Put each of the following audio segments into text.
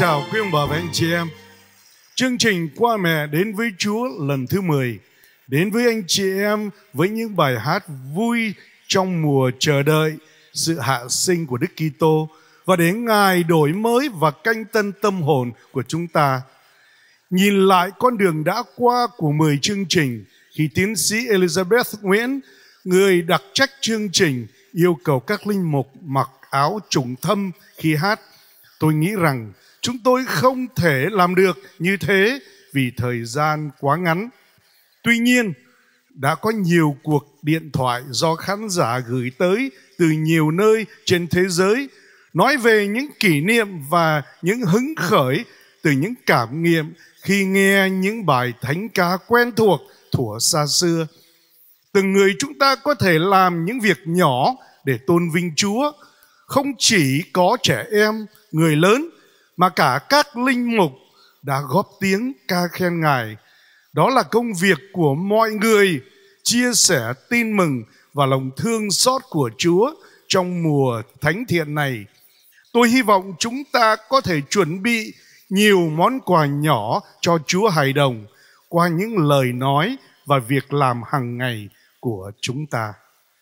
chào quý ông bà và anh chị em. Chương trình Qua Mẹ đến với Chúa lần thứ 10 đến với anh chị em với những bài hát vui trong mùa chờ đợi sự hạ sinh của Đức Kitô và để Ngài đổi mới và canh tân tâm hồn của chúng ta. Nhìn lại con đường đã qua của 10 chương trình khi tiến sĩ Elizabeth Nguyễn, người đặc trách chương trình, yêu cầu các linh mục mặc áo trùng thâm khi hát, tôi nghĩ rằng chúng tôi không thể làm được như thế vì thời gian quá ngắn. Tuy nhiên, đã có nhiều cuộc điện thoại do khán giả gửi tới từ nhiều nơi trên thế giới nói về những kỷ niệm và những hứng khởi từ những cảm nghiệm khi nghe những bài thánh ca quen thuộc thuở xa xưa. Từng người chúng ta có thể làm những việc nhỏ để tôn vinh Chúa, không chỉ có trẻ em, người lớn, mà cả các linh mục đã góp tiếng ca khen Ngài. Đó là công việc của mọi người chia sẻ tin mừng và lòng thương xót của Chúa trong mùa thánh thiện này. Tôi hy vọng chúng ta có thể chuẩn bị nhiều món quà nhỏ cho Chúa hài đồng qua những lời nói và việc làm hàng ngày của chúng ta.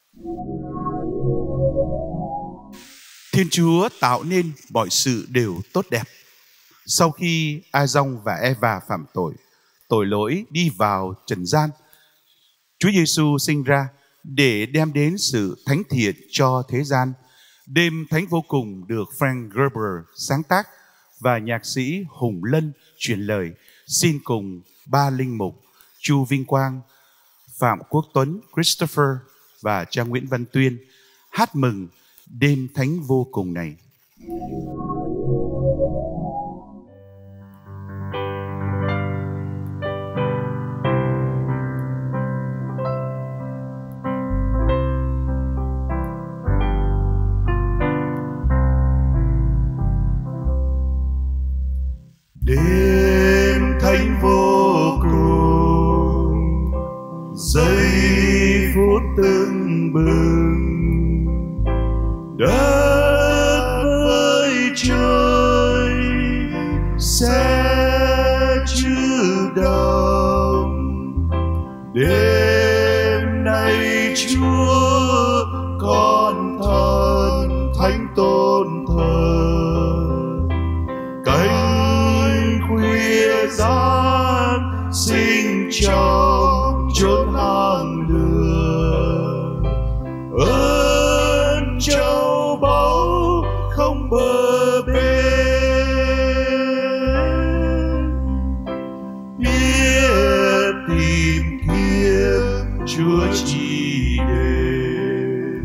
Thiên Chúa tạo nên mọi sự đều tốt đẹp. Sau khi Adam và Eva phạm tội, tội lỗi đi vào trần gian, Chúa Giêsu sinh ra để đem đến sự thánh thiện cho thế gian. Đêm thánh vô cùng được Frank Gerber sáng tác và nhạc sĩ Hùng Lân truyền lời. Xin cùng ba linh mục Chu Vinh Quang, Phạm Quốc Tuấn, Christopher và cha Nguyễn Văn Tuyên hát mừng đêm thánh vô cùng này. Đêm thánh vô cùng, giây phút tưng bừng, đất với trời sẽ chữ đồng. Đêm nay Chúa con thần thánh tôn thờ, cánh khuya gian sinh trong chốn hang lửa. Ơn châu báu không bờ bến, biết tìm kiếm Chúa chỉ đến.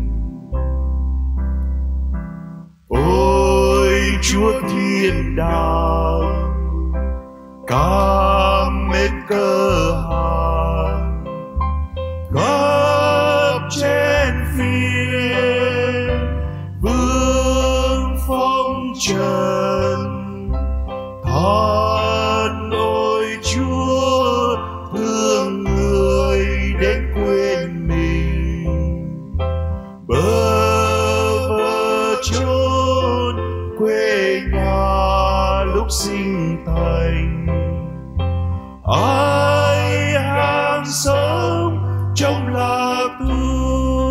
Ôi Chúa thiên đàng, cam mến cơ hàn, khắp trên phía vương phong trần. Than ôi Chúa thương người đến quên mình, bơ vơ chốn quê nhà lúc sinh thành. Ai hàng sống trong lạc thú,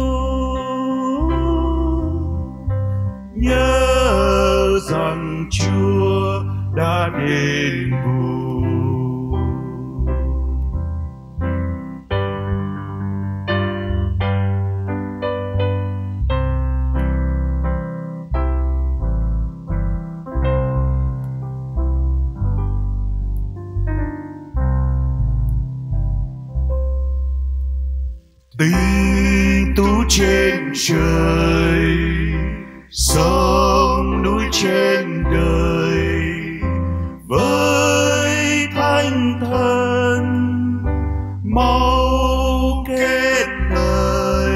nhớ rằng Chúa đã đền bù. Tinh tú trên trời, sông núi trên đời, với thánh thần mau kết lời.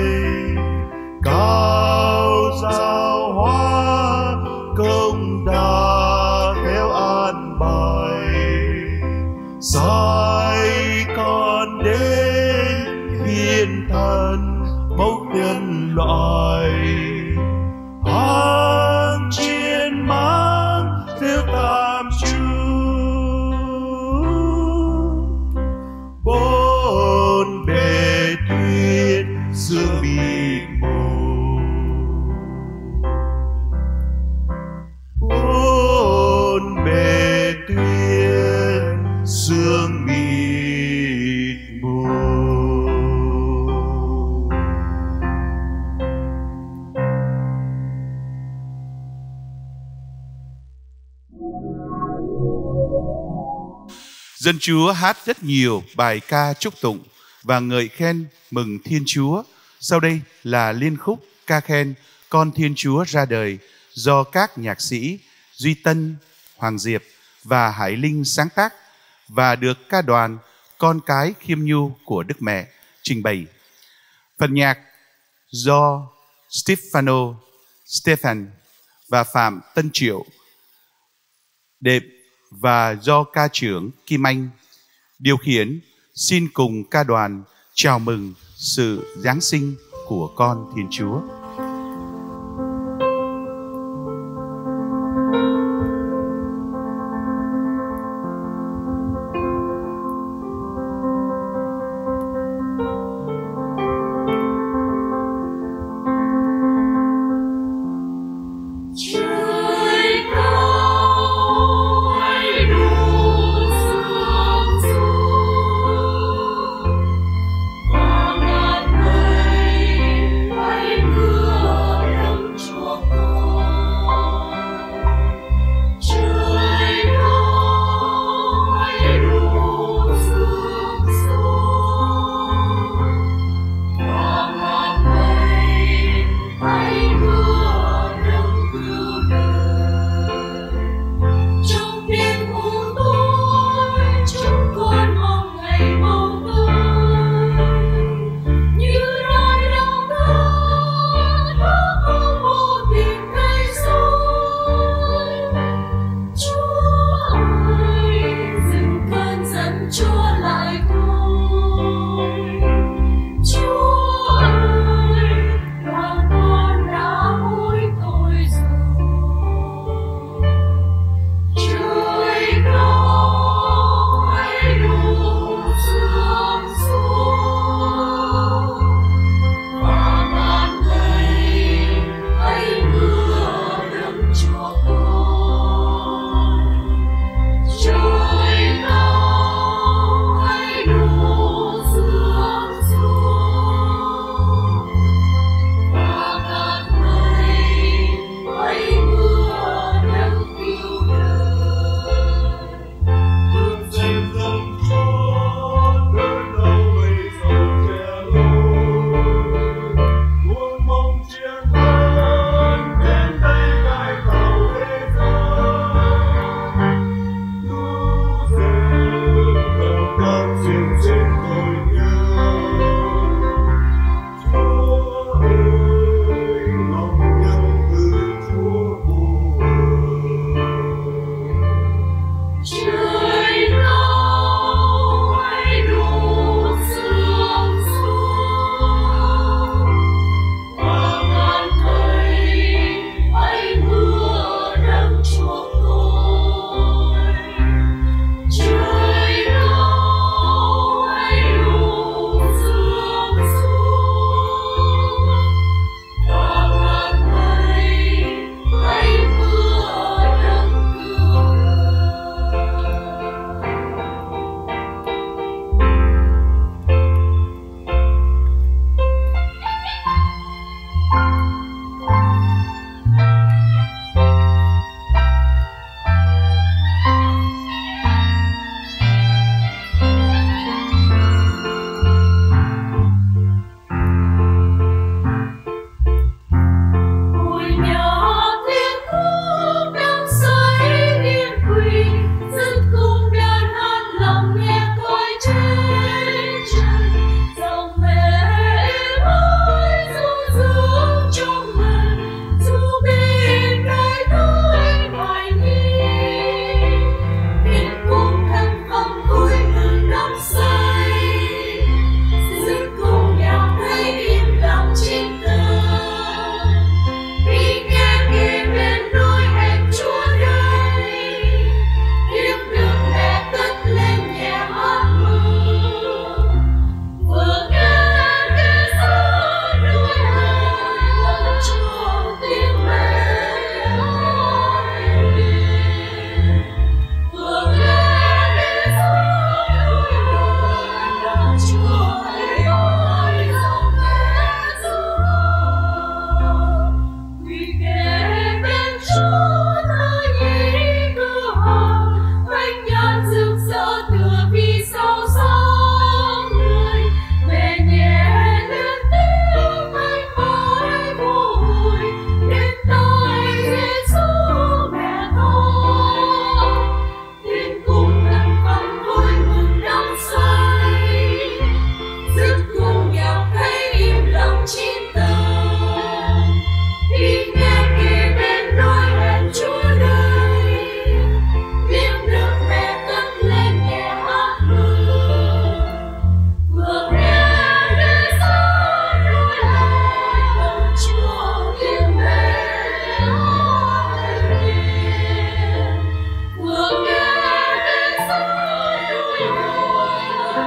Cao giao hoa công đã theo an bài, sai con đến hiền thần mẫu nhân loại. Hàng chiến mã Dân Chúa hát rất nhiều bài ca chúc tụng và ngợi khen mừng Thiên Chúa. Sau đây là liên khúc ca khen Con Thiên Chúa ra đời do các nhạc sĩ Duy Tân, Hoàng Diệp và Hải Linh sáng tác và được ca đoàn Con Cái Khiêm Nhu của Đức Mẹ trình bày. Phần nhạc do Stefan và Phạm Tân Triệu đệm và do ca trưởng Kim Anh điều khiển. Xin cùng ca đoàn chào mừng sự Giáng sinh của con Thiên Chúa.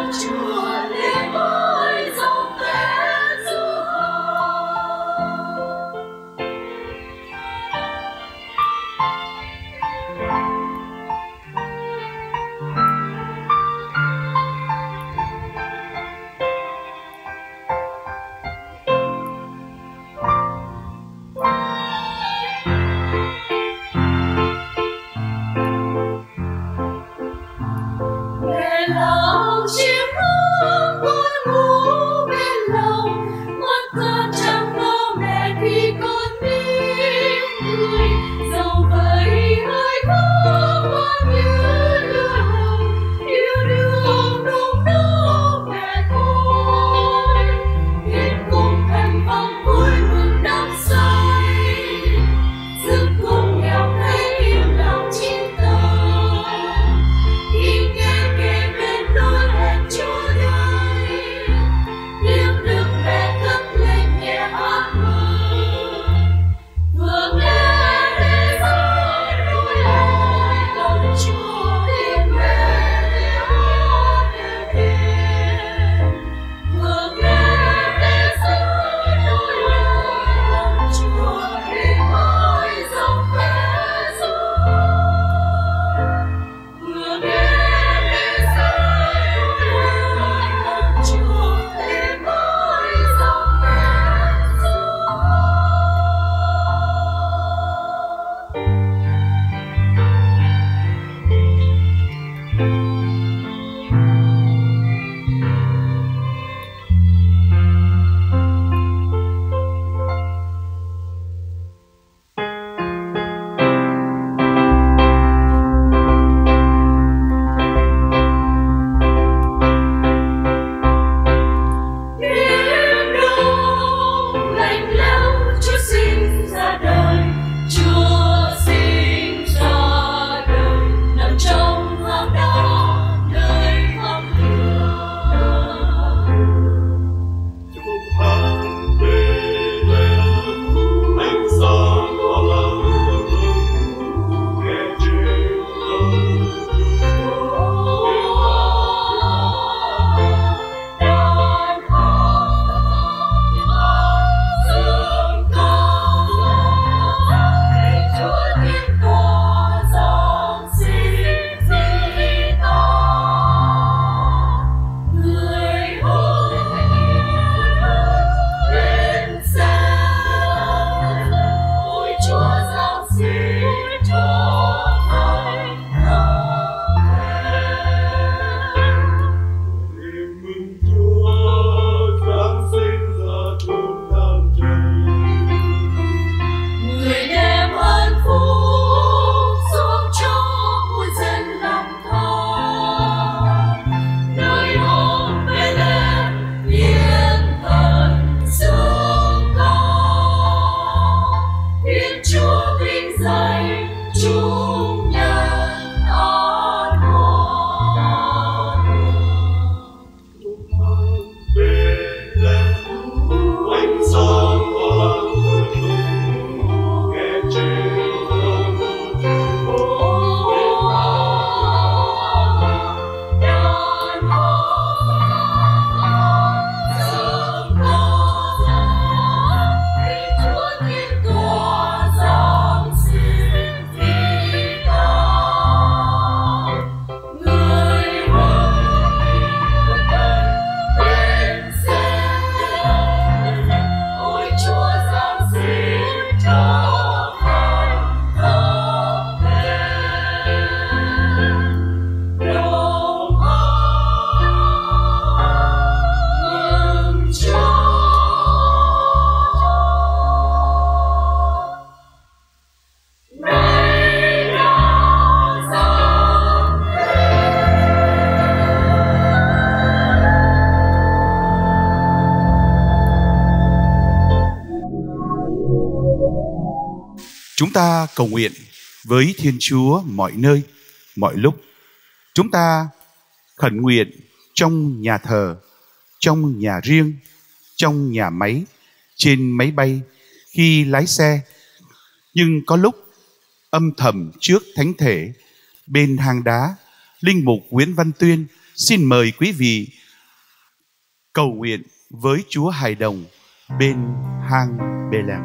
Chúng ta cầu nguyện với Thiên Chúa mọi nơi, mọi lúc. Chúng ta khẩn nguyện trong nhà thờ, trong nhà riêng, trong nhà máy, trên máy bay, khi lái xe. Nhưng có lúc âm thầm trước thánh thể, bên hang đá, Linh mục Nguyễn Văn Tuyên xin mời quý vị cầu nguyện với Chúa hài đồng bên hang Bê-lem.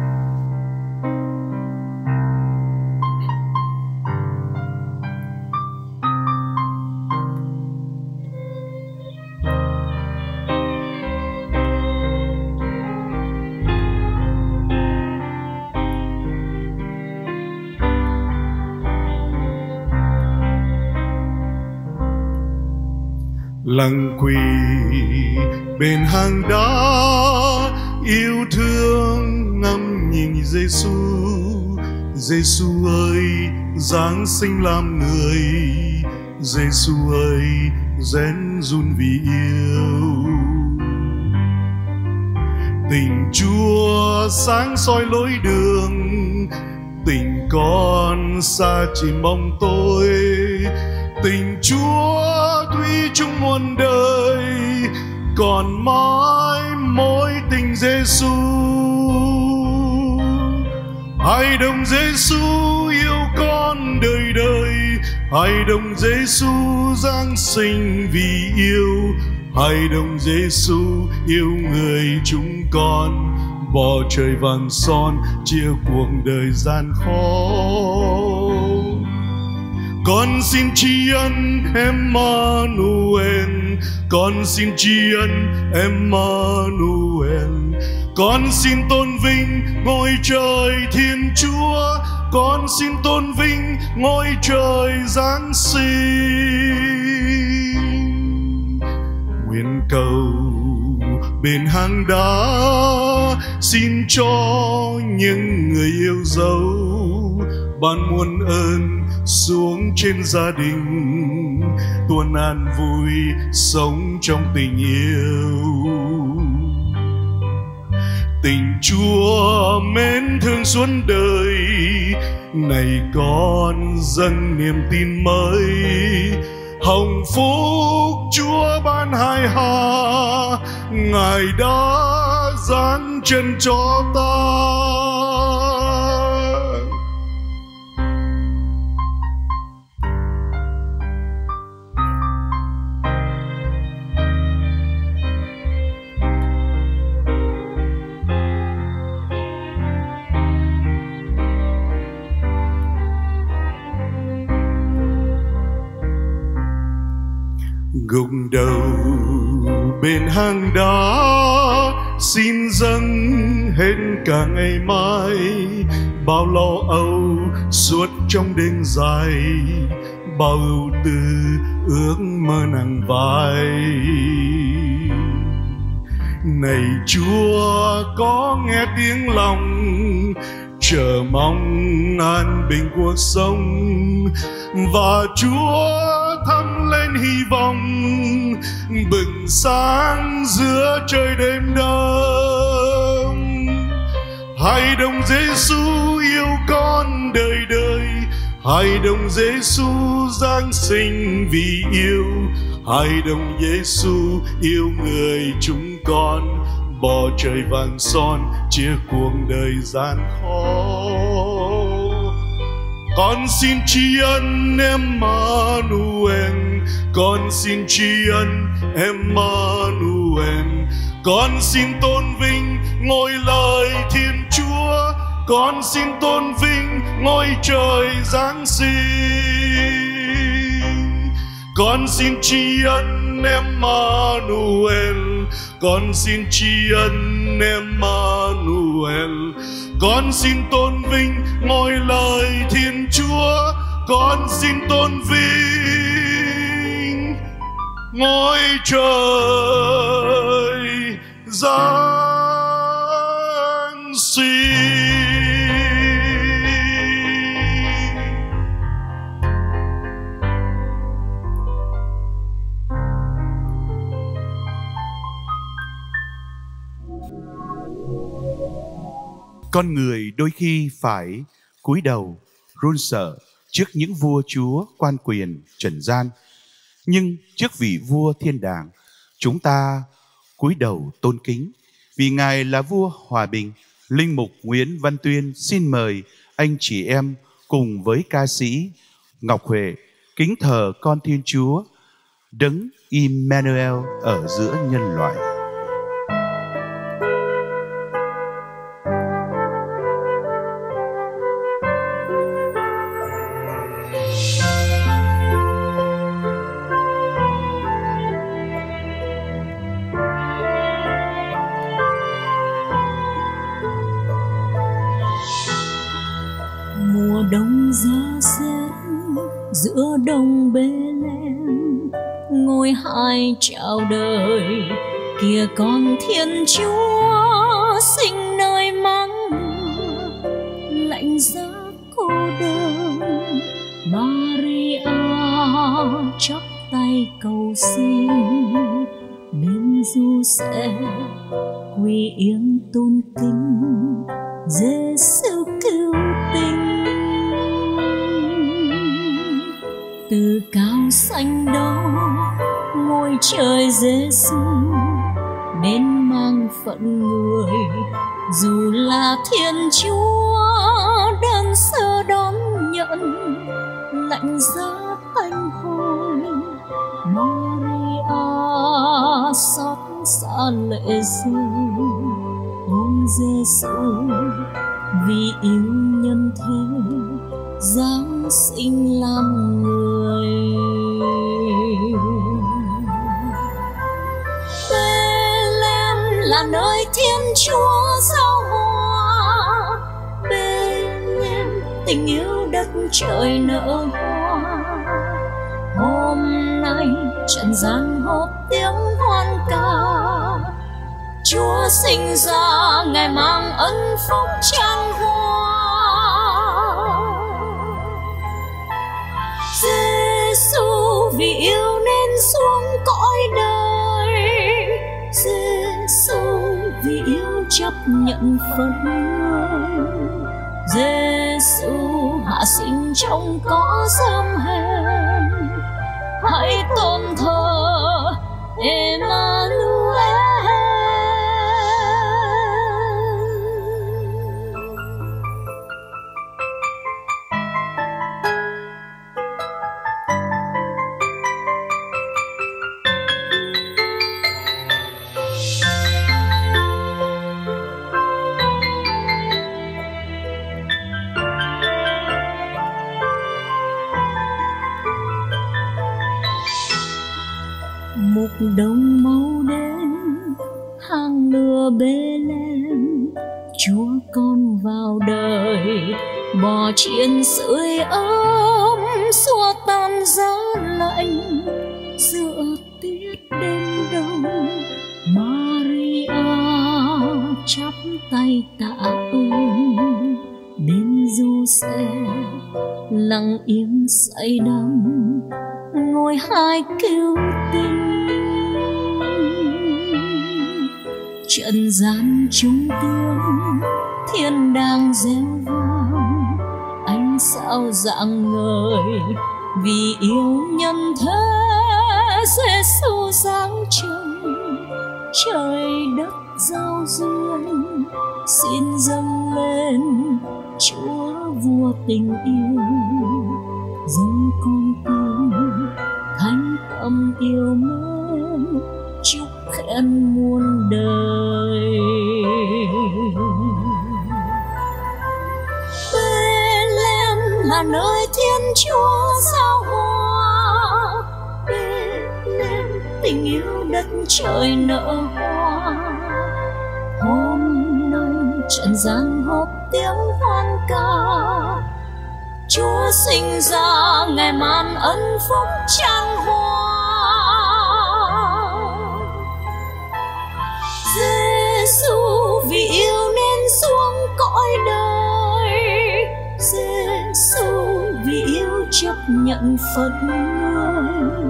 Lặng quỳ bên hang đá, yêu thương ngắm nhìn Giêsu. Giêsu ơi, Giáng sinh làm người. Giêsu ơi, rén run vì yêu. Tình Chúa sáng soi lối đường, tình con xa chỉ mong tôi. Tình Chúa tuy chung muôn đời, còn mãi mối tình Giêsu. Hài đồng Giêsu yêu con đời đời, hài đồng Giêsu giáng sinh vì yêu. Hài đồng Giêsu yêu người chúng con, bỏ trời vàng son chia cuộc đời gian khó. Con xin tri ân Emmanuel, con xin tri ân Emmanuel. Con xin tôn vinh ngôi trời Thiên Chúa, con xin tôn vinh ngôi trời Giáng sinh. Nguyện cầu bên hang đá, xin cho những người yêu dấu ban muôn ơn xuống trên gia đình, tuôn an vui sống trong tình yêu. Tình Chúa mến thương suốt đời, này con dâng niềm tin mới. Hồng phúc Chúa ban hài hà, Ngài đã giáng chân cho ta. Gục đầu bên hang đá, xin dâng hết cả ngày mai. Bao lo âu suốt trong đêm dài, bao ưu tư ước mơ nặng vai. Này Chúa có nghe tiếng lòng, chờ mong an bình cuộc sống. Và Chúa thắp lên hy vọng, bừng sáng giữa trời đêm đông. Hài đồng Giêsu yêu con đời đời, hài đồng Giêsu giáng sinh vì yêu. Hài đồng Giêsu yêu người chúng con, bỏ trời vàng son chia cuộc đời gian khó. Con xin tri ân Emmanuel, con xin tri ân Emmanuel. Con xin tôn vinh ngôi lời Thiên Chúa, con xin tôn vinh ngôi trời Giáng sinh. Con xin tri ân Emmanuel, con xin tri ân Emmanuel. Con xin tôn vinh ngôi lời Thiên Chúa, con xin tôn vinh ngôi trời Giáng sinh. Con người đôi khi phải cúi đầu run sợ trước những vua chúa quan quyền trần gian, nhưng trước vị vua thiên đàng, chúng ta cúi đầu tôn kính, vì Ngài là vua hòa bình. Linh mục Nguyễn Văn Tuyên xin mời anh chị em cùng với ca sĩ Ngọc Huệ kính thờ con Thiên Chúa, đấng Emmanuel ở giữa nhân loại. Mùa đông giá rét giữa đông Bethlehem, ngôi hai chào đời kìa con Thiên Chúa sinh nơi máng mưa lạnh giá cô đơn. Maria chắp tay cầu xin bên Giuse quỳ yếm tôn kính Giêsu cứu tinh. Từ cao xanh đó ngôi trời Giêsu đến mang phận người, dù là Thiên Chúa đơn sơ đón nhận lạnh giá anh hồn. Maria xót xa lệ rơi ôm Giêsu vì yêu nhân thế giáng sinh làm người. Bethlehem là nơi Thiên Chúa giao hòa, Bethlehem tình yêu đất trời nở hoa. Hôm nay trần gian hộp tiếng hoan ca, Chúa sinh ra Ngài mang ân phúc chan hoa. Giêsu vì yêu nên xuống cõi đời, Giêsu vì yêu chấp nhận phận người, Giêsu hạ sinh trong cỏ dâm hèn. Hãy tôn thờ Emmanuel. Mục đông mau đến hang lửa Bethlehem, Chúa con vào đời bò chiên sưởi ấm xua tan giá lạnh giữa tiết đêm đông. Maria chắp tay tạ ơn bên Giuse lặng im say đắm ngôi hai cứu tinh. Trần gian trung tiếng thiên đàng reo vang, ánh sao rạng ngời vì yêu nhân thế. Giêsu giáng trần trời đất giao duyên, xin dâng lên Chúa vua tình yêu. Dâng con tim thánh tâm yêu mến, chúc khen muôn đời. Bethlehem là nơi Thiên Chúa giao hòa, Bethlehem tình yêu đất trời nở hoa. Hôm nay trần gian hộp tiếng hoan ca, Chúa sinh ra Ngài mang ân phúc chan hoa. Giêsu vì yêu nên xuống cõi đời, Giêsu vì yêu chấp nhận phận người,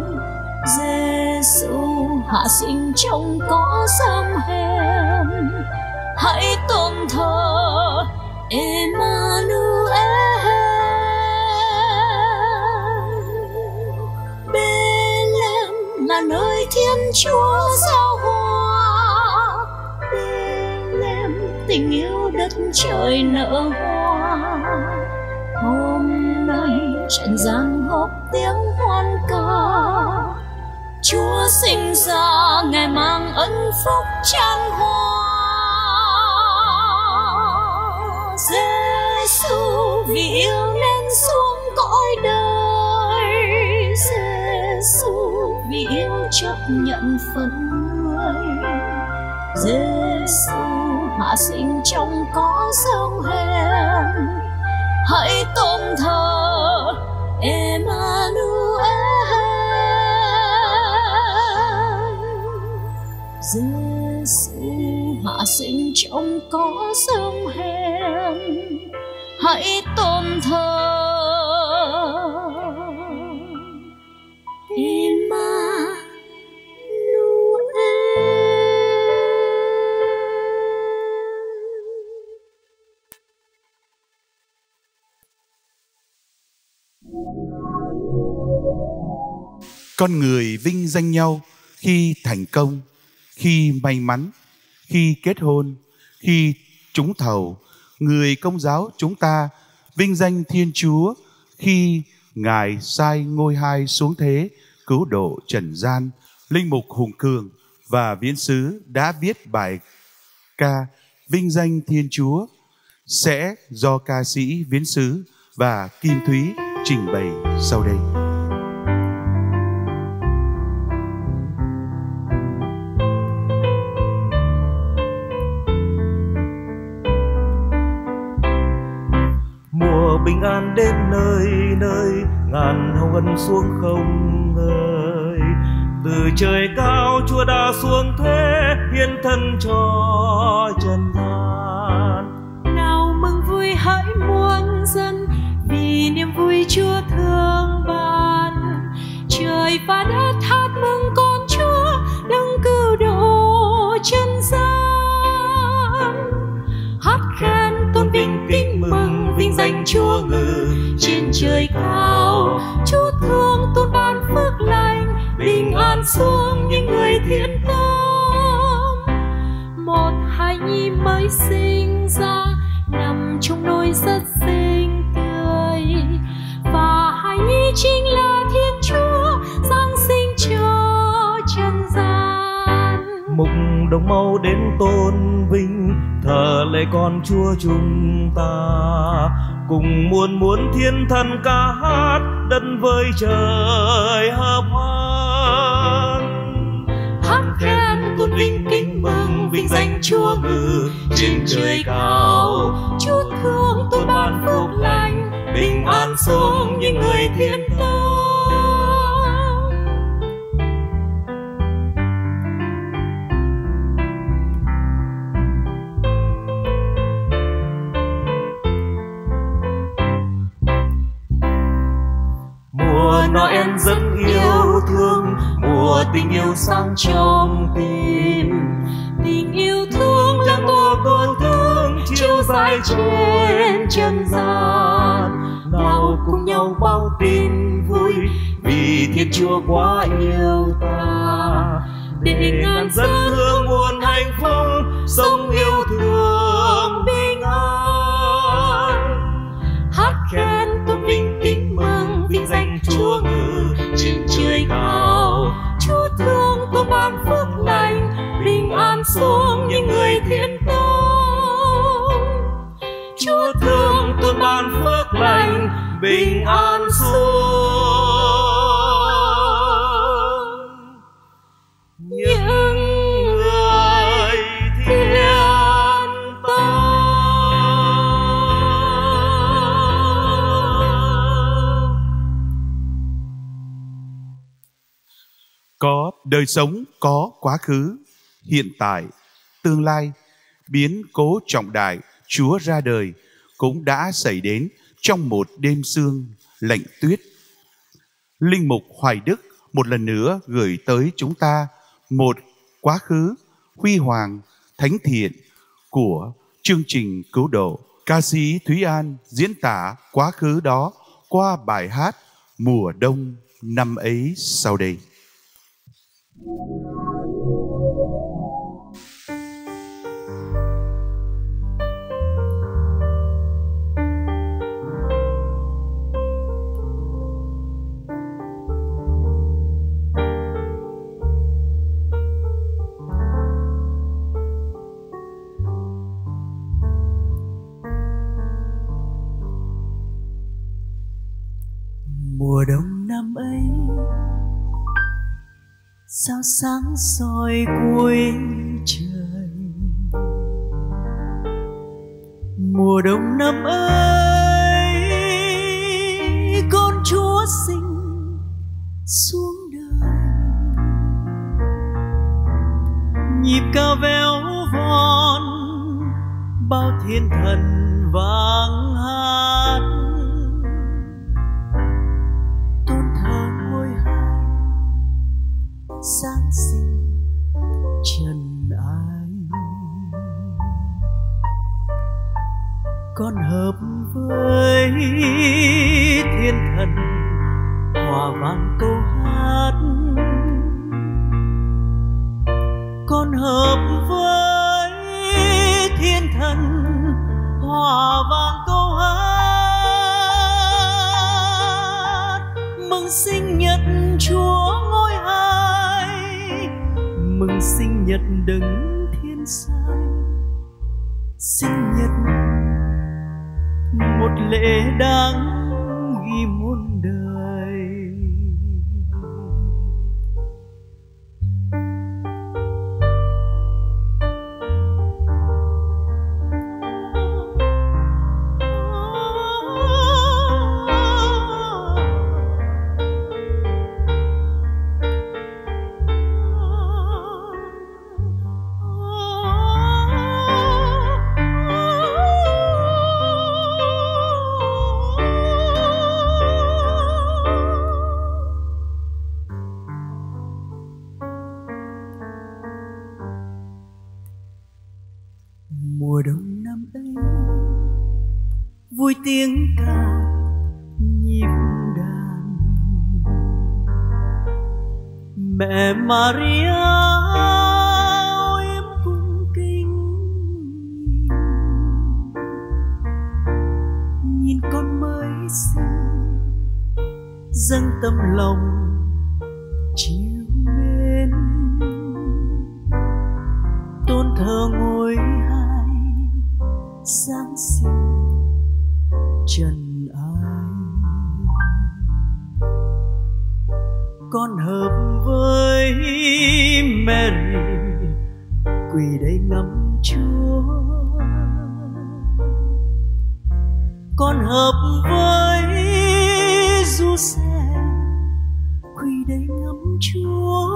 Giêsu hạ sinh trong cỏ dâm hèn. Hãy tôn thờ Emmanuel. Bethlehem là nơi Thiên Chúa giao hòa, Bethlehem tình yêu đất trời nở hoa. Hôm nay trần gian hộp tiếng hoan ca, Chúa sinh ra, Ngài mang ân phúc chan hoa. Giêsu vì yêu nên xuống cõi đời, Giêsu vì yêu chấp nhận phận người, Giêsu hạ sinh trong cõi sông hèn. Hãy tôn thờ Emmanuel, Giêsu hạ sinh trong cõi sông hèn. Hãy tôn thờ Emmanuel. Con người vinh danh nhau khi thành công, khi may mắn, khi kết hôn, khi trúng thầu. Người Công giáo chúng ta vinh danh Thiên Chúa khi Ngài sai ngôi hai xuống thế cứu độ trần gian. Linh mục Hùng Cường và Viễn Sứ đã viết bài ca vinh danh Thiên Chúa, sẽ do ca sĩ Viễn Sứ và Kim Thúy trình bày sau đây. Mùa bình an đến nơi nơi, ngàn hồng ân xuống không ngơi. Từ trời cao Chúa đã xuống thế, hiến thân cho trần gian. Nào mừng vui hỡi muôn dân, vì niềm vui Chúa thương ban. Trời và đất hát mừng con Chúa, đấng cứu độ chân gian. Hát khen tôn vinh kính mừng, vinh danh Chúa ngự trên trời cao. Chúa thương tôn ban phước lành, bình an xuống những người thiện tâm. Một hài nhi mới sinh ra, nằm trong nôi rất xinh tươi, và hài nhi chính là Thiên Chúa giáng sinh cho trần gian. Mục đồng mau đến tôn vinh, thờ lễ con Chúa chúng ta, cùng muôn thiên thần ca hát, đất với trời hợp hoan. Hát khen tôn vinh kính mừng, vinh danh Chúa ngự trên trời cao. Chúa thương tôn ban phước lành, bình an xuống những người thiện tâm. Mùa Noel rất yêu thương, mùa tình yêu sang trong tim. Tình yêu thương là mùa cô thương chiếu rọi trên trần gian. Nào cùng nhau bao tin vui, vì Thiên Chúa quá yêu ta. Để ngàn dân hương muôn hạnh phúc, sống yêu thương bình an. Hát khen tôn vinh kính mừng, vinh danh Chúa ngự trên trời cao. Chúa thương tôn ban phước lành, bình an xuống những người thiện tâm. Chúa thương tôn ban phước lành, bình an xuống những người thiện tâm. Có đời sống, có quá khứ, hiện tại, tương lai. Biến cố trọng đại Chúa ra đời cũng đã xảy đến trong một đêm sương lạnh tuyết. Linh mục Hoài Đức một lần nữa gửi tới chúng ta một quá khứ huy hoàng, thánh thiện của chương trình cứu độ. Ca sĩ Thúy An diễn tả quá khứ đó qua bài hát Mùa Đông năm ấy sau đây. sao sáng soi cuối trời. Mùa đông năm ấy con Chúa sinh xuống đời, nhịp ca véo von bao thiên thần vang hát. Tôn thờ ngôi hai sáng sinh trần ai, con hợp với thiên thần hòa vang câu hát. Con hợp với thiên thần hòa vang câu hát. Mừng sinh nhật Chúa ngôi hai, mừng sinh nhật đấng thiên sai. Sinh nhật một lễ đáng ghi muôn đời. Mùa đông năm ấy vui tiếng ca nhịp đàn. Mẹ Maria ôi em cung kính nhìn con mới sinh, dâng tâm lòng chiều mến. Tôn thờ ngôi hai sáng sinh trần ai, con hợp với Mary quỳ đây ngắm Chúa. Con hợp với Giuse quỳ đây ngắm Chúa.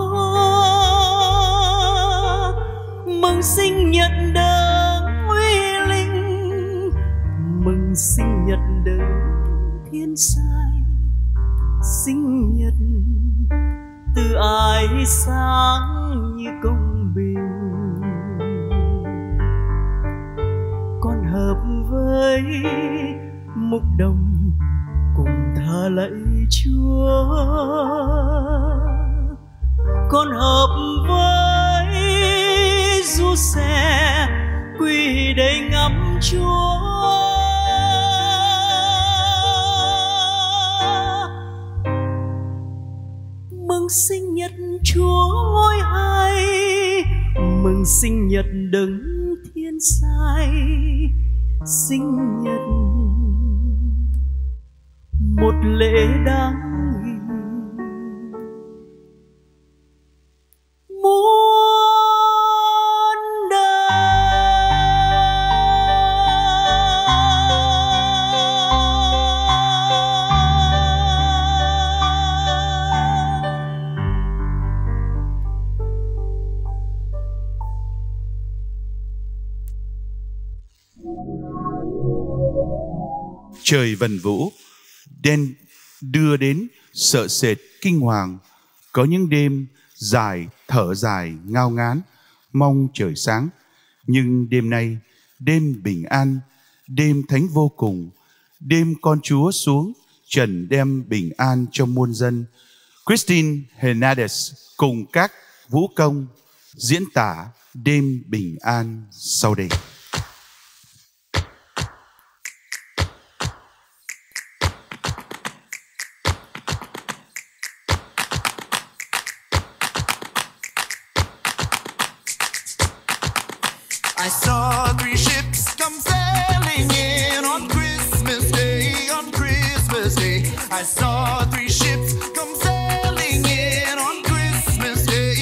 Mừng sinh nhật đấng uy linh, mừng sinh nhật đấng thiên sai. Sinh nhật từ ái sáng như công bình, con hợp với mục đồng cùng thờ lạy Chúa. Con hợp với Giuse quỳ đây ngắm Chúa. Mừng sinh nhật Chúa ngôi hai, mừng sinh nhật đấng thiên sai. Sinh nhật một lễ đáng ghi muôn Trời vần vũ, đen đưa đến sợ sệt kinh hoàng. Có những đêm dài thở dài ngao ngán, mong trời sáng. Nhưng đêm nay, đêm bình an, đêm thánh vô cùng, đêm con Chúa xuống trần đem bình an cho muôn dân. Christine Hernandez cùng các vũ công diễn tả đêm bình an sau đây. I saw 3 ships come sailing in on Christmas Day, on Christmas Day. I saw 3 ships come sailing in on Christmas Day.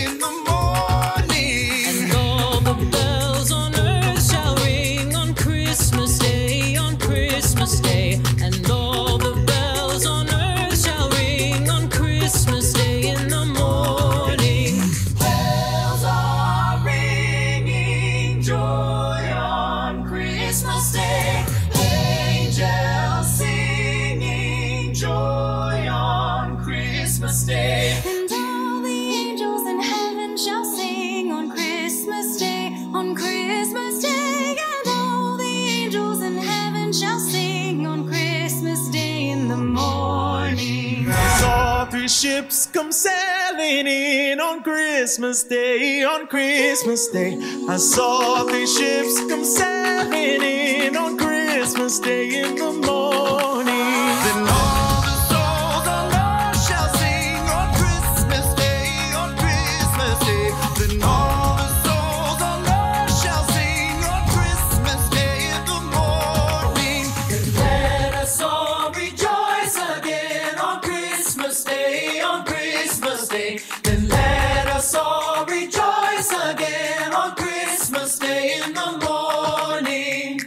come sailing in on Christmas Day, on Christmas Day. I saw these ships come sailing in on Christmas Day in the morning. Then all the souls on earth shall sing on Christmas Day, on Christmas Day. Then all the souls on earth shall sing on Christmas Day in the morning. And let us all rejoice again on Christmas Day, on Christmas Day. Then let us all rejoice again on Christmas Day in the morning.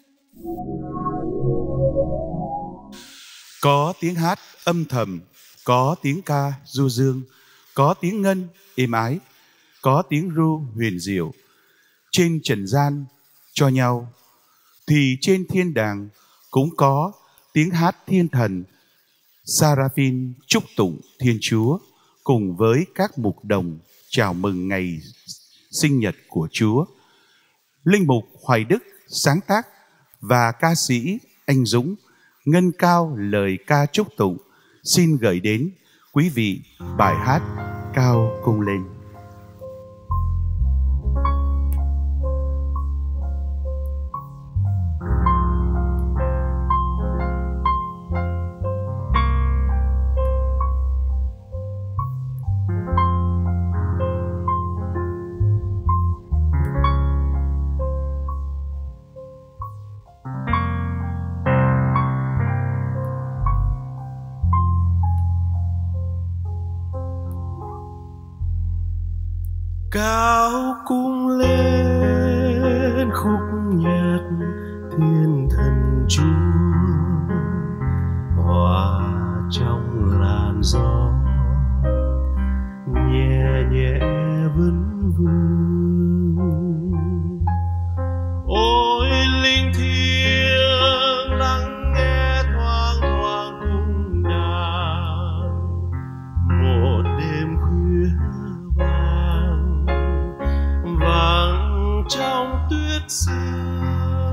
Có tiếng hát âm thầm, có tiếng ca du dương, có tiếng ngân êm ái, có tiếng ru huyền diệu. Trên trần gian cho nhau, thì trên thiên đàng cũng có tiếng hát thiên thần. Seraphim chúc tụng Thiên Chúa cùng với các mục đồng chào mừng ngày sinh nhật của Chúa. Linh mục Hoài Đức sáng tác và ca sĩ Anh Dũng ngân cao lời ca chúc tụng xin gửi đến quý vị bài hát Cao Cung Lên. Cao cung lên khúc nhạc thiên thần Chúa, hòa trong làn gió nhẹ nhẹ vấn vương. Ôi linh thiêng lắng nghe thoang thoảng cung đàn, một đêm khuya vàng trong tuyết sương.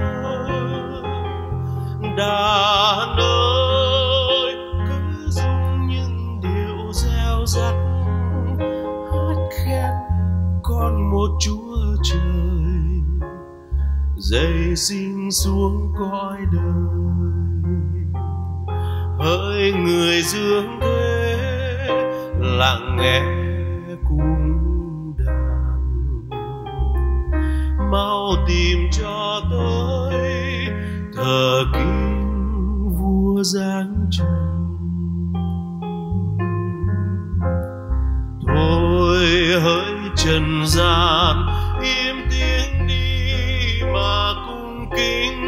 Đàn ơi cứ rung những điệu reo rắt, hát khen con một Chúa trời dậy sinh xuống cõi đời. Hỡi người dương thế lặng nghe cung đàn, mau tìm cho tới thờ kính vua giáng trần. Thôi hỡi trần gian im tiếng đi mà cung kính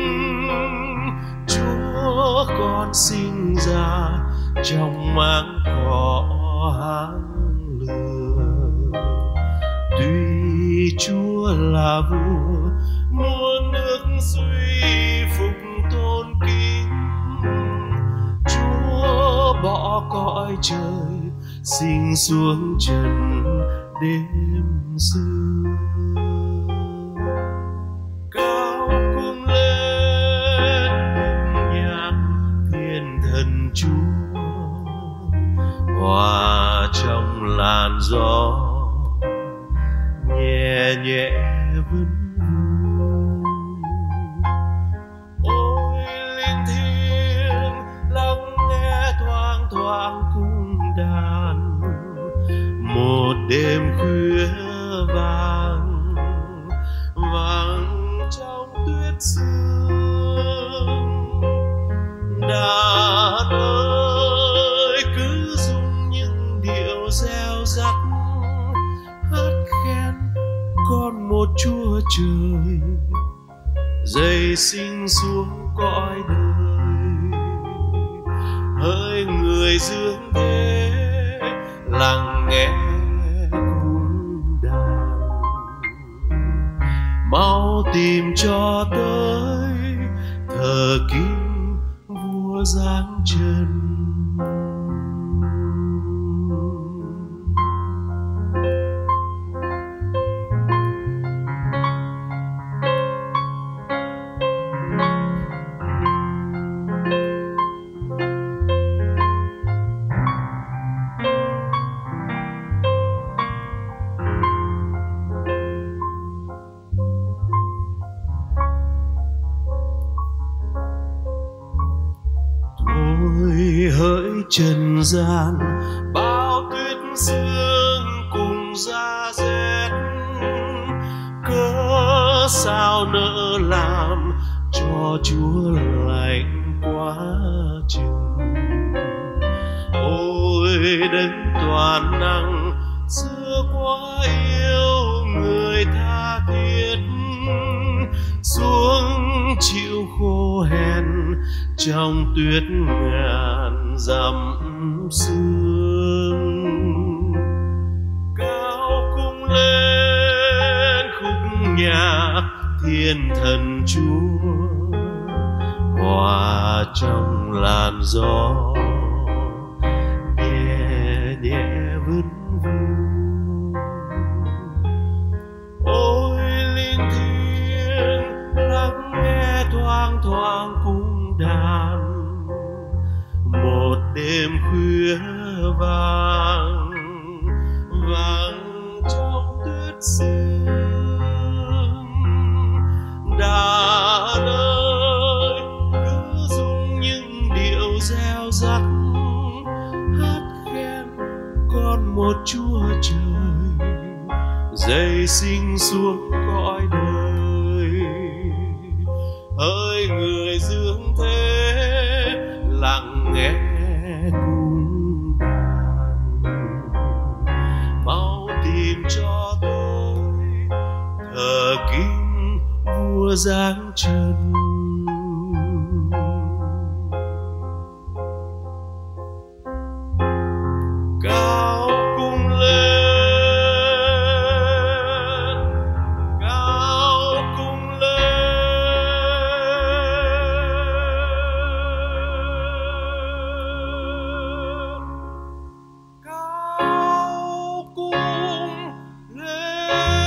Chúa con sinh ra trong máng cỏ hang lửa. Tuy Chúa là vua muôn nước suy phục tôn kính, Chúa bỏ cõi trời sinh xuống trần đêm xưa. Cao cung lên khúc nhạc thiên thần Chúa, hòa trong làn gió nhẹ nhẹ vấn vương. Ôi linh thiêng lắng nghe thoang thoảng cung đàn, một đêm khuya vàng vàng trong tuyết sương. Đàn ơi cứ rung những điệu reo rắt, hát khen con một Chúa trời dậy sinh xuống cõi đời. Hỡi người dương thế lặng nghe cung đàn, mau tìm cho tới thờ kính vua giáng trần. trần gian, bao tuyết sương cùng giá rét, cớ sao nỡ làm cho Chúa lạnh quá chừng. Ôi đấng toàn năng xưa quá yêu người tha thiết, xuống chịu khô hèn trong tuyết ngàn dặm sương. Cao cung lên khúc nhạc thiên thần Chúa, hòa trong làn gió nhẹ nhẹ vút vút. Ôi linh thiêng lắng nghe thoang thoảng cung đàn, một đêm khuya vàng vàng trong tuyết sương. Đàn ơi cứ rung những điệu reo rắt, hát khen con một Chúa trời dày sinh xuống cõi đời. Hỡi người dương thế lặng nghe cung đàn, mau tìm cho tôi thờ kính vua giáng trần. Cao cung lên, cao cung lên, cao cung lên.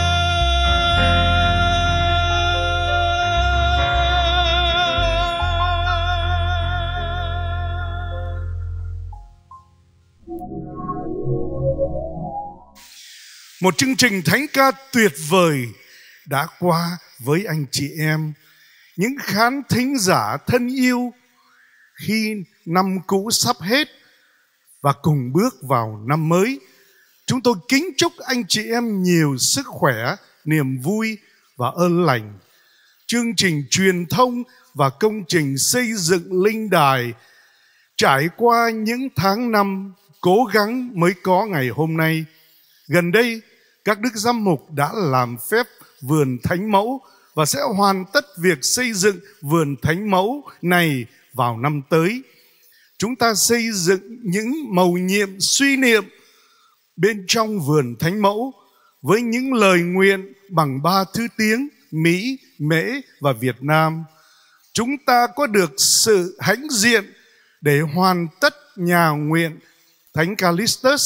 Một chương trình thánh ca tuyệt vời đã qua với anh chị em, những khán thính giả thân yêu, khi năm cũ sắp hết và cùng bước vào năm mới. Chúng tôi kính chúc anh chị em nhiều sức khỏe, niềm vui và ơn lành. Chương trình truyền thông và công trình xây dựng linh đài trải qua những tháng năm cố gắng mới có ngày hôm nay. Gần đây, các đức giám mục đã làm phép vườn thánh mẫu và sẽ hoàn tất việc xây dựng vườn thánh mẫu này vào năm tới. Chúng ta xây dựng những mầu nhiệm suy niệm bên trong vườn thánh mẫu với những lời nguyện bằng 3 thứ tiếng Mỹ, Mễ và Việt Nam. Chúng ta có được sự hãnh diện để hoàn tất nhà nguyện Thánh Callistus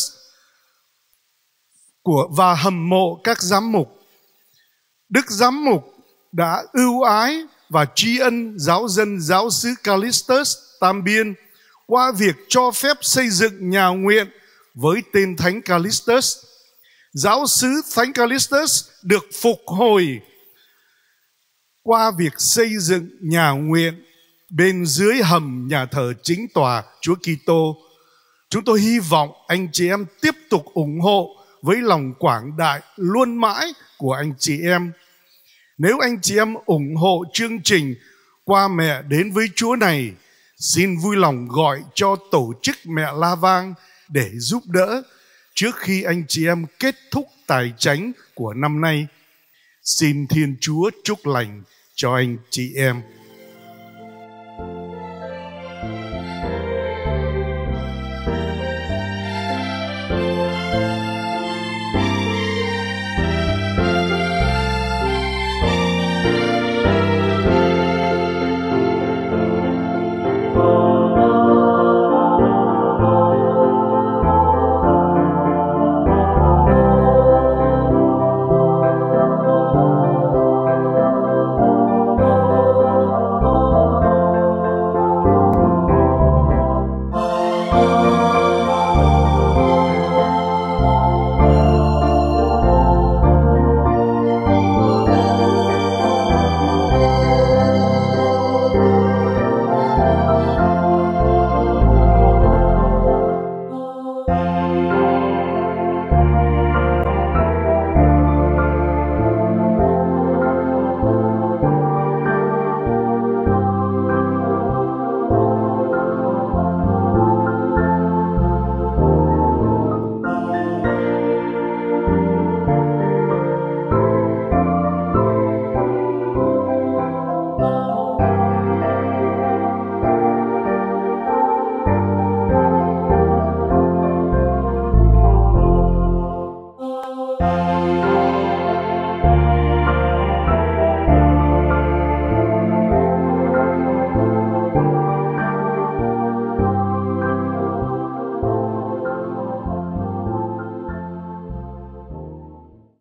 và hầm mộ các giám mục. Đức giám mục đã ưu ái và tri ân giáo dân giáo xứ Callistus Tam Biên qua việc cho phép xây dựng nhà nguyện với tên Thánh Callistus. Giáo xứ Thánh Callistus được phục hồi qua việc xây dựng nhà nguyện bên dưới hầm nhà thờ chính tòa Chúa Kitô. Chúng tôi hy vọng anh chị em tiếp tục ủng hộ với lòng quảng đại luôn mãi của anh chị em. Nếu anh chị em ủng hộ chương trình Qua Mẹ Đến Với Chúa này, xin vui lòng gọi cho tổ chức Mẹ La Vang để giúp đỡ trước khi anh chị em kết thúc tài chánh của năm nay. Xin Thiên Chúa chúc lành cho anh chị em.